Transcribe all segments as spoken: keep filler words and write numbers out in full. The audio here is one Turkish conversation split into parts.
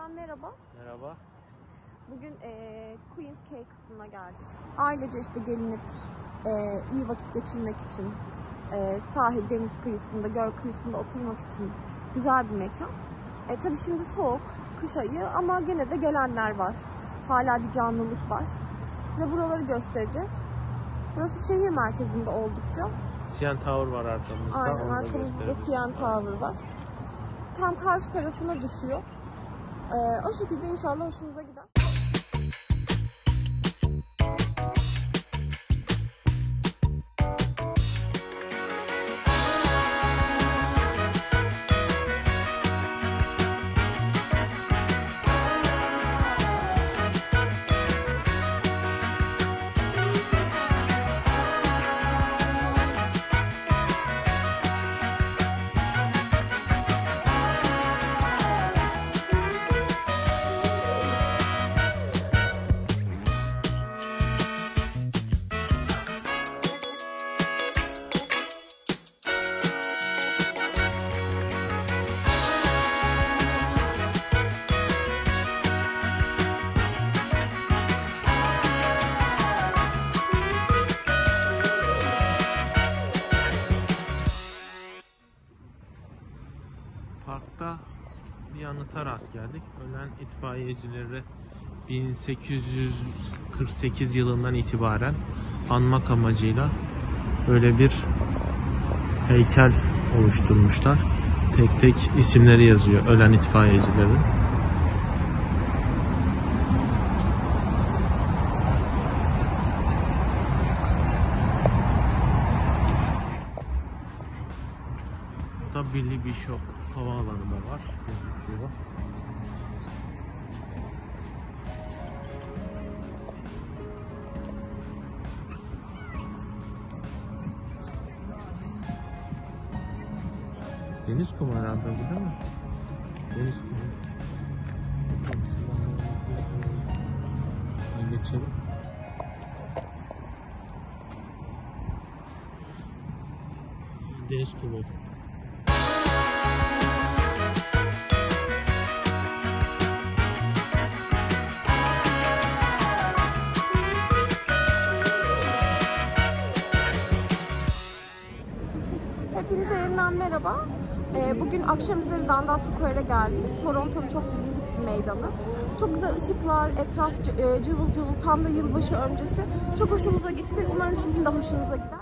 Şehir'den merhaba. Merhaba. Bugün e, Queen's Cay kısmına geldik. Ailece işte gelinip e, iyi vakit geçirmek için e, sahil, deniz kıyısında, göl kıyısında oturmak için güzel bir mekan. E, tabii şimdi soğuk, kış ayı ama gene de gelenler var. Hala bir canlılık var. Size buraları göstereceğiz. Burası şehir merkezinde oldukça. C N Tower var arkamızda. Aynen, arkamızda C N Tower var. Tam karşı tarafına düşüyor. Ee, o şekilde inşallah hoşunuza gider. Parkta bir anıta rast geldik. Ölen itfaiyecileri bin sekiz yüz kırk sekiz yılından itibaren anmak amacıyla böyle bir heykel oluşturmuşlar. Tek tek isimleri yazıyor ölen itfaiyecilerin. Burada Billy Bishop havaalanı da var. Gözüküyor. Deniz kumu herhalde bu, değil mi? Deniz kumu. Şuradan geçelim. Deniz kumu. Hepinize yeniden merhaba. Ee, bugün akşam üzeri Dundas Square'a geldik. Toronto'nun çok bilindik bir meydanı. Çok güzel ışıklar, etraf e, cıvıl cıvıl, tam da yılbaşı öncesi. Çok hoşumuza gitti. Umarım sizin de hoşunuza gider.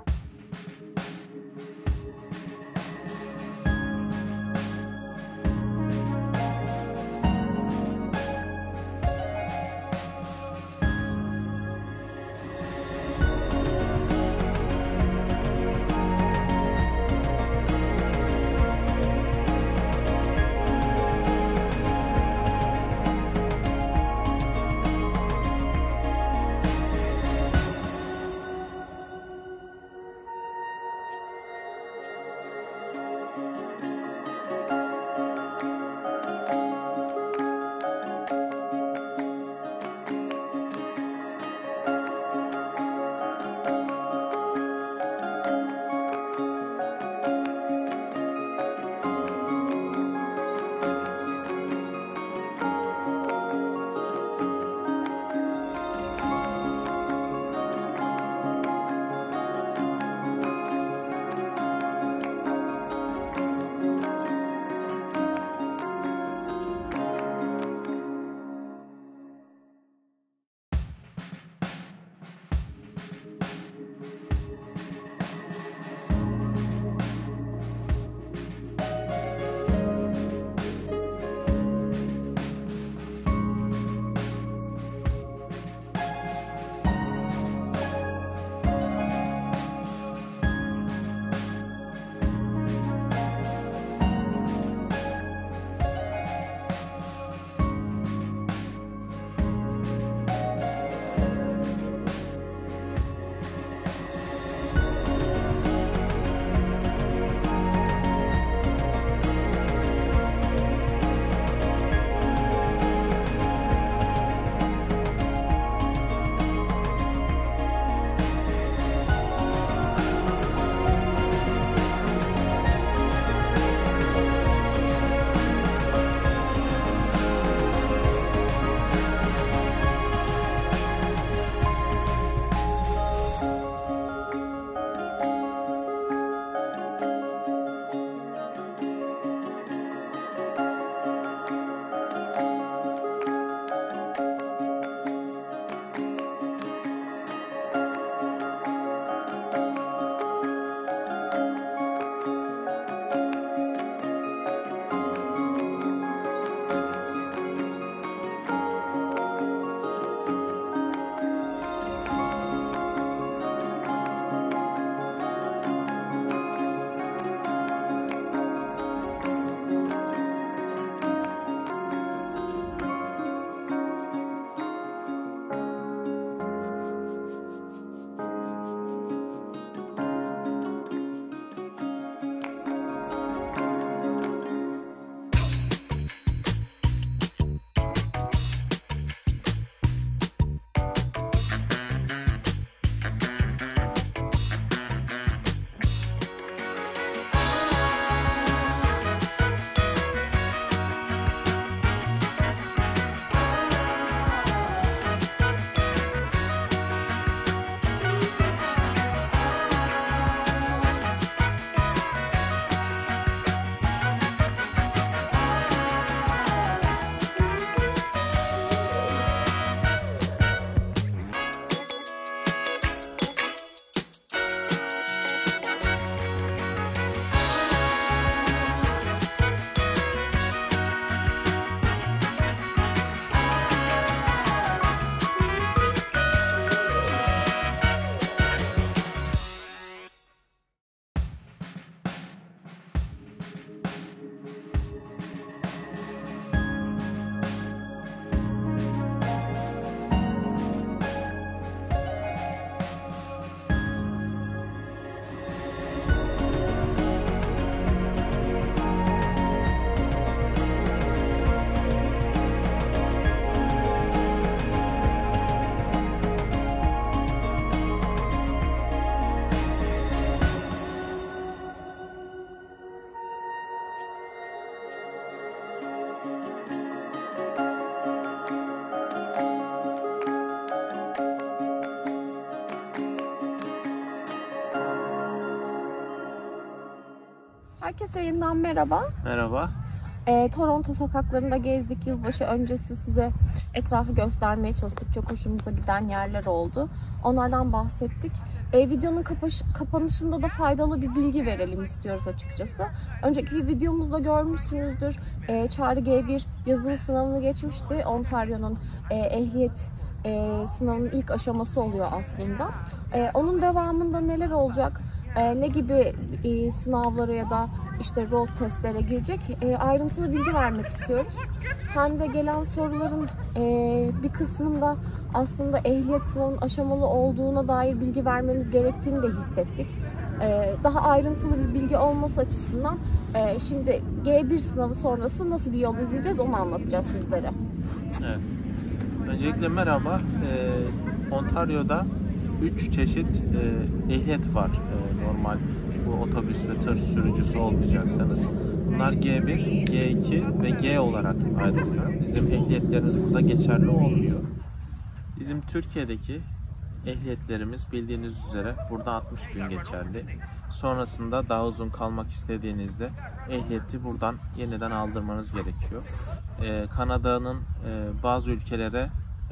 Herkese yeniden merhaba. Merhaba. E, Toronto sokaklarında gezdik. Yılbaşı öncesi size etrafı göstermeye çalıştık. Çok hoşumuza giden yerler oldu. Onlardan bahsettik. E, videonun kapaş, kapanışında da faydalı bir bilgi verelim istiyoruz açıkçası. Önceki videomuzda görmüşsünüzdür. E, Çağrı G bir yazılı sınavını geçmişti. Ontario'nun e, ehliyet e, sınavının ilk aşaması oluyor aslında. E, onun devamında neler olacak? E, ne gibi e, sınavlara ya da işte road testlere girecek e, ayrıntılı bilgi vermek istiyoruz. Hem de gelen soruların e, bir kısmında aslında ehliyet sınavının aşamalı olduğuna dair bilgi vermemiz gerektiğini de hissettik. E, daha ayrıntılı bir bilgi olması açısından e, şimdi G bir sınavı sonrası nasıl bir yol izleyeceğiz onu anlatacağız sizlere. Evet. Öncelikle merhaba. Ee, Ontario'da üç çeşit e, ehliyet var. E, normal bu otobüs ve tır sürücüsü olmayacaksanız. Bunlar G bir, G iki ve G olarak ayrılıyor. Bizim ehliyetlerimiz burada geçerli olmuyor. Bizim Türkiye'deki ehliyetlerimiz bildiğiniz üzere burada altmış gün geçerli. Sonrasında daha uzun kalmak istediğinizde ehliyeti buradan yeniden aldırmanız gerekiyor. Ee, Kanada'nın e, bazı ülkelere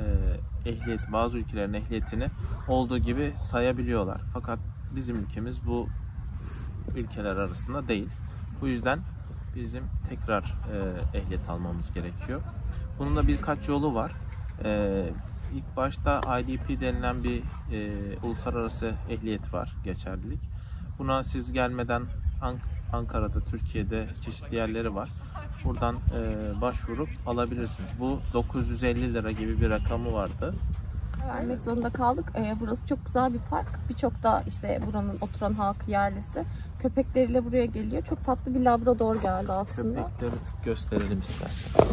e, ehliyet, bazı ülkelerin ehliyetini olduğu gibi sayabiliyorlar. Fakat bizim ülkemiz bu ülkeler arasında değil. Bu yüzden bizim tekrar e, ehliyet almamız gerekiyor. Bunun da birkaç yolu var. E, ilk başta I D P denilen bir e, uluslararası ehliyet var, geçerlilik. Buna siz gelmeden Ank Ankara'da, Türkiye'de çeşitli yerleri var. Buradan e, başvurup alabilirsiniz. Bu dokuz yüz elli lira gibi bir rakamı vardı. Vermek zorunda kaldık. Ee, burası çok güzel bir park. Birçok da işte buranın oturan halkı yerlisi. Köpekleriyle buraya geliyor. Çok tatlı bir labrador geldi aslında. Köpekleri gösterelim isterseniz.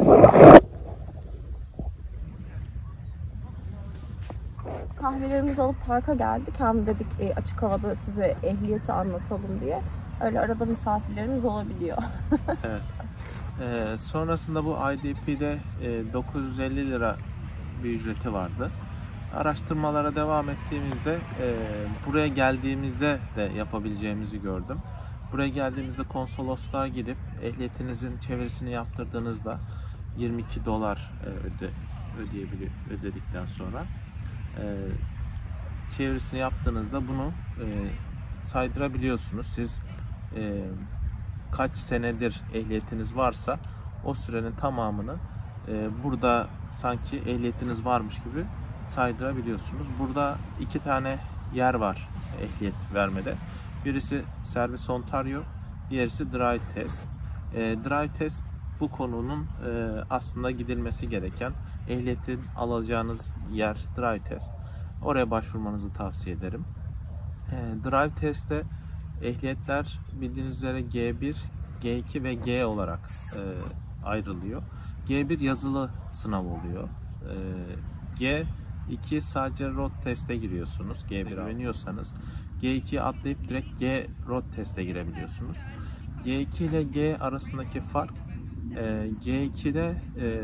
Kahvelerimizi alıp parka geldik. Hem dedik e, açık havada size ehliyeti anlatalım diye. Öyle arada misafirlerimiz olabiliyor. Evet. Ee, sonrasında bu I D P'de e, dokuz yüz elli lira bir ücreti vardı. Araştırmalara devam ettiğimizde e, buraya geldiğimizde de yapabileceğimizi gördüm. Buraya geldiğimizde konsolosluğa gidip ehliyetinizin çevirisini yaptırdığınızda yirmi iki dolar e, öde, ödeyebiliyor, ödedikten sonra e, çevirisini yaptığınızda bunu e, saydırabiliyorsunuz. Siz e, kaç senedir ehliyetiniz varsa o sürenin tamamını e, burada sanki ehliyetiniz varmış gibi saydırabiliyorsunuz. Burada iki tane yer var ehliyet vermede. Birisi Service Ontario, diğerisi Drive Test. E, Drive Test bu konunun e, aslında gidilmesi gereken, ehliyetin alacağınız yer Drive Test. Oraya başvurmanızı tavsiye ederim. E, Drive Test'te ehliyetler bildiğiniz üzere G bir, G iki ve G olarak e, ayrılıyor. G bir yazılı sınav oluyor. E, G iki sadece road teste giriyorsunuz. G bir güveniyorsanız. G iki'yi atlayıp direkt G road teste girebiliyorsunuz. G iki ile G arasındaki fark e, G iki'de e,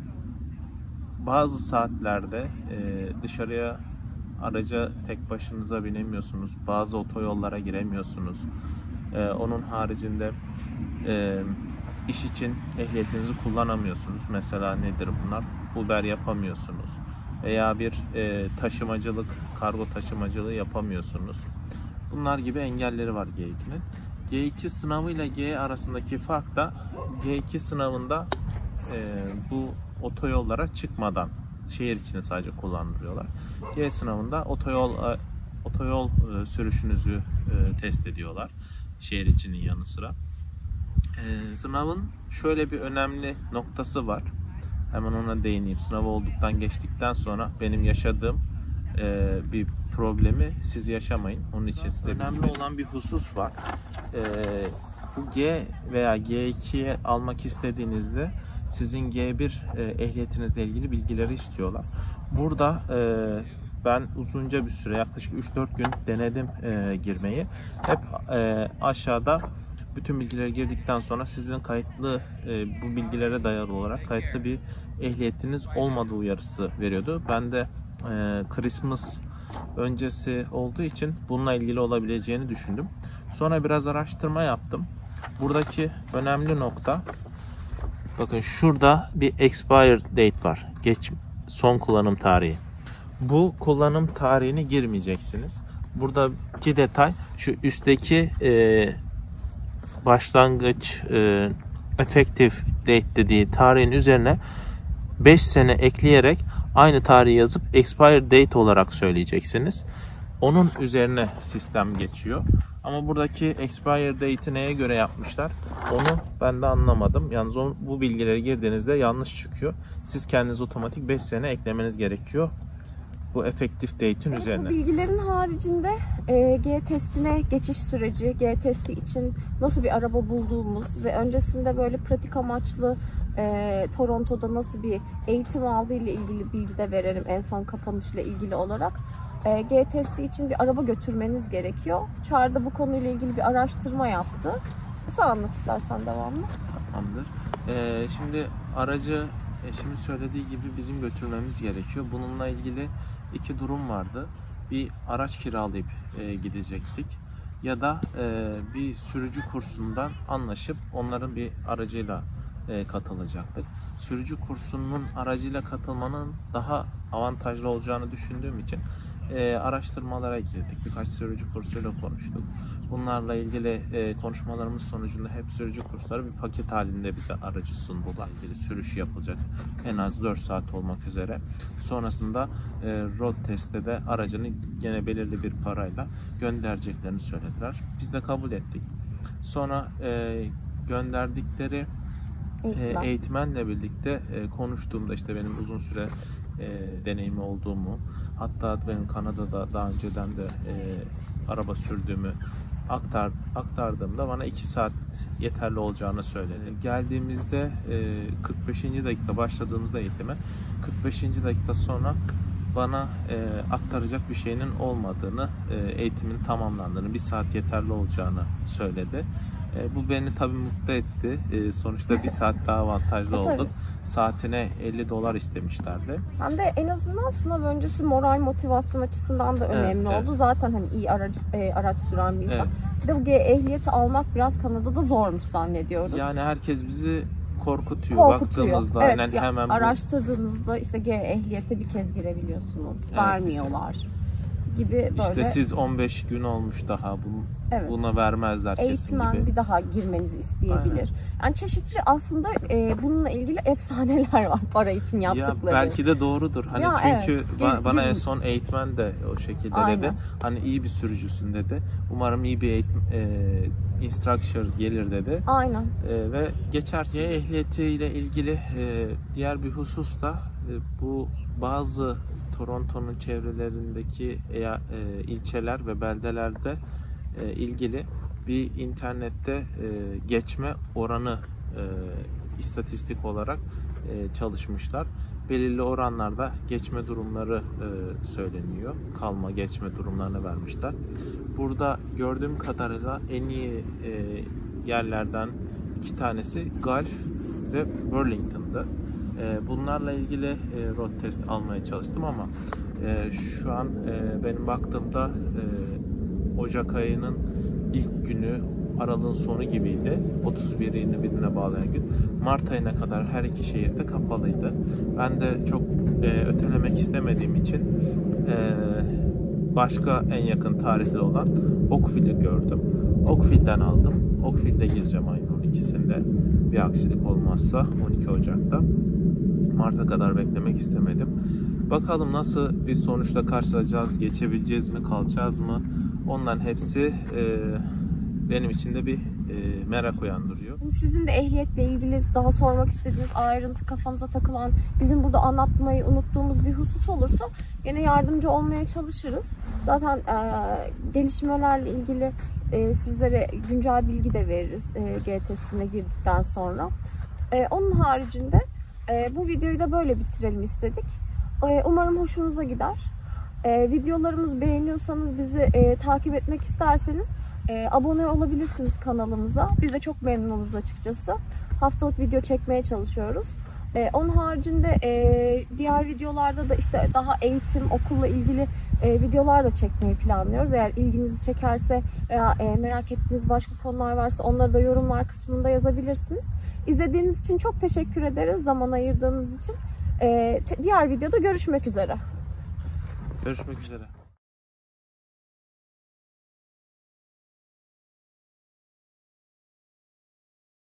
bazı saatlerde e, dışarıya araca tek başınıza binemiyorsunuz. Bazı otoyollara giremiyorsunuz. Ee, onun haricinde e, iş için ehliyetinizi kullanamıyorsunuz. Mesela nedir bunlar? Uber yapamıyorsunuz. Veya bir e, taşımacılık, kargo taşımacılığı yapamıyorsunuz. Bunlar gibi engelleri var G iki'nin. G iki sınavı ile G arasındaki fark da G iki sınavında e, bu otoyollara çıkmadan şehir içinde sadece kullandırıyorlar. G sınavında otoyol otoyol sürüşünüzü test ediyorlar şehir içinin yanı sıra. Ee, sınavın şöyle bir önemli noktası var. Hemen ona değineyim. Sınav olduktan geçtikten sonra benim yaşadığım e, bir problemi siz yaşamayın. Onun için size önemli olan bir husus var. Ee, bu G veya G iki'ye almak istediğinizde sizin G bir e, ehliyetinizle ilgili bilgileri istiyorlar. Burada e, ben uzunca bir süre, yaklaşık üç dört gün denedim e, girmeyi. Hep e, aşağıda bütün bilgileri girdikten sonra sizin kayıtlı e, bu bilgilere dayalı olarak kayıtlı bir ehliyetiniz olmadığı uyarısı veriyordu. Ben de e, Christmas öncesi olduğu için bununla ilgili olabileceğini düşündüm. Sonra biraz araştırma yaptım. Buradaki önemli nokta, bakın şurada bir expire date var. Geç, son kullanım tarihi. Bu kullanım tarihini girmeyeceksiniz. Buradaki detay şu üstteki e, başlangıç e, effective date dediği tarihin üzerine beş sene ekleyerek aynı tarihi yazıp expire date olarak söyleyeceksiniz. Onun üzerine sistem geçiyor. Ama buradaki expire date'i neye göre yapmışlar? Onu ben de anlamadım. Yalnız o, bu bilgileri girdiğinizde yanlış çıkıyor. Siz kendiniz otomatik beş sene eklemeniz gerekiyor bu effective date'in Evet, üzerine. Bu bilgilerin haricinde e, G testine geçiş süreci, G testi için nasıl bir araba bulduğumuz ve öncesinde böyle pratik amaçlı e, Toronto'da nasıl bir eğitim aldığı ile ilgili bilgi de verelim en son kapanışla ilgili olarak. E, G testi için bir araba götürmeniz gerekiyor. Çağrı da bu konuyla ilgili bir araştırma yaptı. Sen anlat istersen devamlı. Tamamdır. Ee, şimdi aracı eşimin söylediği gibi bizim götürmemiz gerekiyor. Bununla ilgili iki durum vardı. Bir araç kiralayıp e, gidecektik ya da e, bir sürücü kursundan anlaşıp onların bir aracıyla e, katılacaktık. Sürücü kursunun aracıyla katılmanın daha avantajlı olacağını düşündüğüm için e, araştırmalara girdik. Birkaç sürücü kursuyla konuştuk. Bunlarla ilgili e, konuşmalarımız sonucunda hep sürücü kursları bir paket halinde bize aracı sundular. İlgili sürüş yapılacak en az dört saat olmak üzere. Sonrasında e, road testte de aracını gene belirli bir parayla göndereceklerini söylediler. Biz de kabul ettik. Sonra e, gönderdikleri Eğitmen. e, eğitmenle birlikte e, konuştuğumda işte benim uzun süre e, deneyimi olduğumu, hatta benim Kanada'da daha önceden de e, araba sürdüğümü aktar, aktardığımda bana iki saat yeterli olacağını söyledi. Geldiğimizde e, kırk beşinci dakika başladığımızda eğitime kırk beşinci dakika sonra bana e, aktaracak bir şeyinin olmadığını, e, eğitimin tamamlandığını, bir saat yeterli olacağını söyledi. E, bu beni tabii mutlu etti. E, sonuçta bir saat daha avantajlı e, olduk. Saatine elli dolar istemişlerdi. Hem de en azından sınav öncesi moral motivasyon açısından da önemli evet, oldu. evet. Zaten hani iyi araç, e, araç süren bir insan. Evet. Bir de bu G ehliyeti almak biraz Kanada'da zormuş zannediyoruz. Yani herkes bizi korkutuyor, Korkutuyor. baktığımızda. Evet, yani ya, hemen bu... araştırdığınızda işte G ehliyete bir kez girebiliyorsunuz. Evet, vermiyorlar gibi böyle. İşte siz on beş gün olmuş daha bunu, evet. buna vermezler kesin Eğitmen gibi. bir daha girmenizi isteyebilir. Aynen. Yani çeşitli aslında e, bununla ilgili efsaneler var para için yaptıkları. Ya belki de doğrudur. Hani ya çünkü evet, ba- bana biz... en son eğitmen de o şekilde Aynen. dedi. Hani iyi bir sürücüsün dedi. Umarım iyi bir eğitim, e, instructor gelir dedi. Aynen. E, ve geçersin. G ehliyeti ile ilgili e, diğer bir husus da e, bu bazı Toronto'nun çevrelerindeki e, e, ilçeler ve beldelerde e, ilgili bir internette e, geçme oranı e, istatistik olarak e, çalışmışlar. Belirli oranlarda geçme durumları e, söyleniyor. Kalma geçme durumlarını vermişler. Burada gördüğüm kadarıyla en iyi e, yerlerden iki tanesi Gulf ve Burlington'dı. E, bunlarla ilgili e, road test almaya çalıştım ama e, şu an e, benim baktığımda e, Ocak ayının ilk günü, Aralık'ın sonu gibiydi. otuz birini birine bağlayan gün. Mart ayına kadar her iki şehirde kapalıydı. Ben de çok e, ötelemek istemediğim için e, başka en yakın tarihli olan Oakville'i gördüm. Oakville'den aldım. Oakville'de gireceğim ayın on ikisinde. Bir aksilik olmazsa on iki Ocak'ta. Mart'a kadar beklemek istemedim. Bakalım nasıl bir sonuçla karşılaşacağız, geçebileceğiz mi, kalacağız mı? Onların hepsi e, benim için de bir e, merak uyandırıyor. Sizin de ehliyetle ilgili daha sormak istediğiniz ayrıntı, kafanıza takılan, bizim burada anlatmayı unuttuğumuz bir husus olursa yine yardımcı olmaya çalışırız. Zaten e, gelişmelerle ilgili e, sizlere güncel bilgi de veririz e, G testine girdikten sonra. E, onun haricinde e, bu videoyu da böyle bitirelim istedik. E, umarım hoşunuza gider. E, videolarımızı beğeniyorsanız, bizi e, takip etmek isterseniz e, abone olabilirsiniz kanalımıza. Biz de çok memnun oluruz açıkçası. Haftalık video çekmeye çalışıyoruz. Ee, onun haricinde e, diğer videolarda da işte daha eğitim, okulla ilgili e, videolar da çekmeyi planlıyoruz. Eğer ilginizi çekerse veya e, merak ettiğiniz başka konular varsa onları da yorumlar kısmında yazabilirsiniz. İzlediğiniz için çok teşekkür ederiz. Zaman ayırdığınız için. E, diğer videoda görüşmek üzere. Görüşmek üzere.